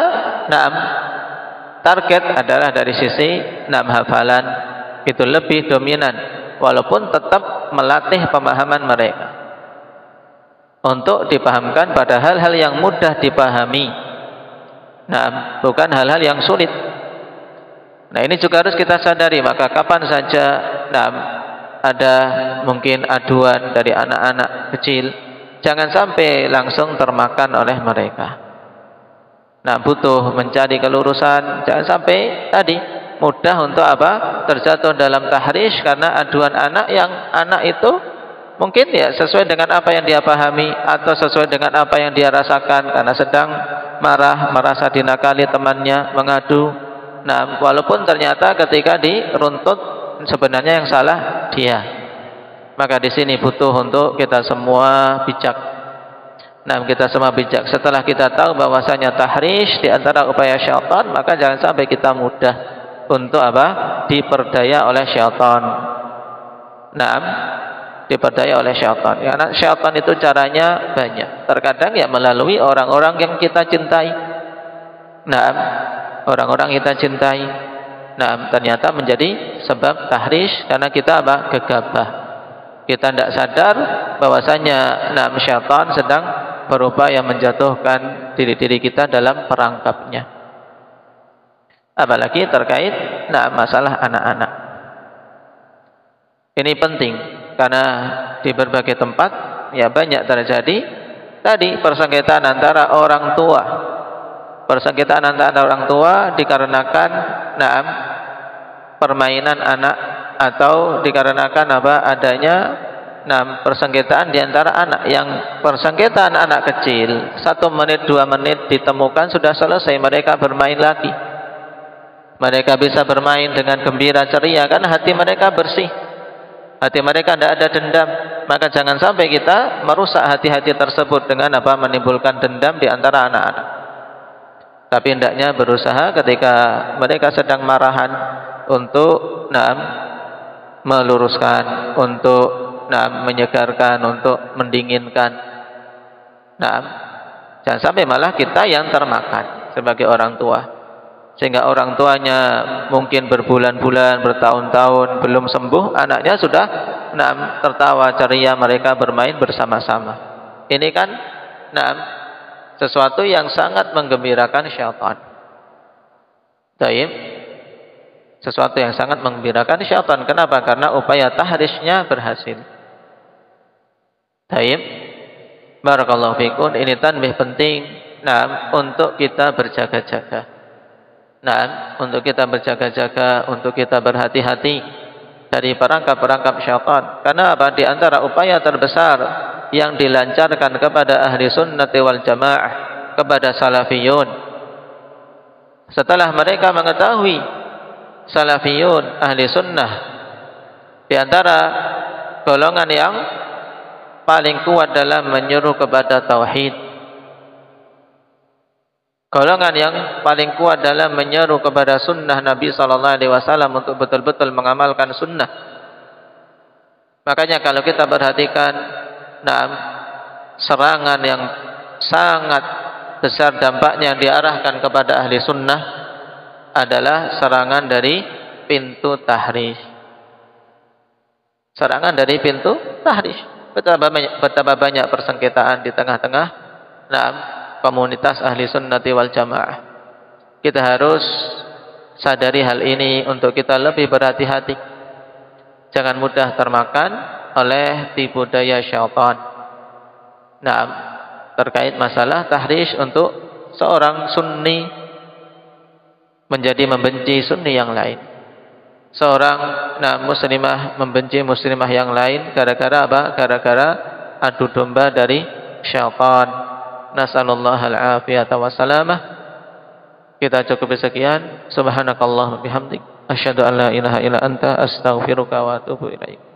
target adalah dari sisi hafalan itu lebih dominan, walaupun tetap melatih pemahaman mereka untuk dipahamkan pada hal-hal yang mudah dipahami. Bukan hal-hal yang sulit. Ini juga harus kita sadari. Maka kapan saja ada mungkin aduan dari anak-anak kecil, jangan sampai langsung termakan oleh mereka. Butuh mencari kelurusan, jangan sampai tadi mudah untuk apa? Terjatuh dalam tahrish karena aduan anak yang anak itu mungkin ya sesuai dengan apa yang dia pahami atau sesuai dengan apa yang dia rasakan karena sedang marah, merasa dinakali temannya, mengadu. Walaupun ternyata ketika diruntut sebenarnya yang salah dia. Maka di sini butuh untuk kita semua bijak. Kita semua bijak. Setelah kita tahu bahwasanya tahrish di antara upaya syaitan, maka jangan sampai kita mudah untuk apa? Diperdaya oleh syaitan. Diperdaya oleh syaitan. Karena syaitan itu caranya banyak. Terkadang ya melalui orang-orang yang kita cintai. Orang-orang kita cintai. Ternyata menjadi sebab tahrish karena kita apa? Gegabah. Kita tidak sadar bahwasanya syaitan sedang berupaya menjatuhkan diri-diri kita dalam perangkapnya. Apalagi terkait masalah anak-anak. Ini penting karena di berbagai tempat ya banyak terjadi tadi persengketaan antara orang tua. Persengketaan antara orang tua dikarenakan permainan anak atau dikarenakan apa? Adanya persengketaan di antara anak. Yang persengketaan anak kecil 1 menit 2 menit ditemukan sudah selesai, mereka bermain lagi. Mereka bisa bermain dengan gembira ceria karena hati mereka bersih. Hati mereka tidak ada dendam. Maka jangan sampai kita merusak hati-hati tersebut dengan apa? Menimbulkan dendam di antara anak-anak. Tapi hendaknya berusaha ketika mereka sedang marahan untuk meluruskan, untuk menyegarkan, untuk mendinginkan. Jangan sampai malah kita yang termakan sebagai orang tua, sehingga orang tuanya mungkin berbulan-bulan, bertahun-tahun belum sembuh, anaknya sudah tertawa ceria, mereka bermain bersama-sama. Ini kan sesuatu yang sangat menggembirakan syaitan. Taib, sesuatu yang sangat menggembirakan syaitan. Kenapa? Karena upaya tahrishnya berhasil. Taib, barakallahu fikum. Ini tanbih penting untuk kita berjaga-jaga. Untuk kita berjaga-jaga, untuk kita berhati-hati dari perangkap-perangkap syaitan. Karena apa? Di antara upaya terbesar yang dilancarkan kepada ahli sunnati wal jamaah, kepada salafiyun, setelah mereka mengetahui salafiyun, ahli sunnah, di antara golongan yang paling kuat dalam menyuruh kepada tauhid, golongan yang paling kuat dalam menyeru kepada sunnah Nabi SAW untuk betul-betul mengamalkan sunnah. Makanya kalau kita perhatikan, serangan yang sangat besar dampaknya diarahkan kepada ahli sunnah adalah serangan dari pintu tahrif. Serangan dari pintu tahrif. Betapa banyak persengketaan di tengah-tengah komunitas ahli sunnati wal jamaah. Kita harus sadari hal ini untuk kita lebih berhati-hati. Jangan mudah termakan oleh tipu daya syaitan. Terkait masalah tahrif untuk seorang sunni menjadi membenci sunni yang lain. Seorang muslimah membenci muslimah yang lain gara-gara apa? Gara-gara adu domba dari syaitan. Nasallallahu al-afiyata wassalamah. Kita cukup sekian. Subhanakallahumma bihamdik, asyhadu an la ilaha illa anta, astaghfiruka wa atubu ilaik.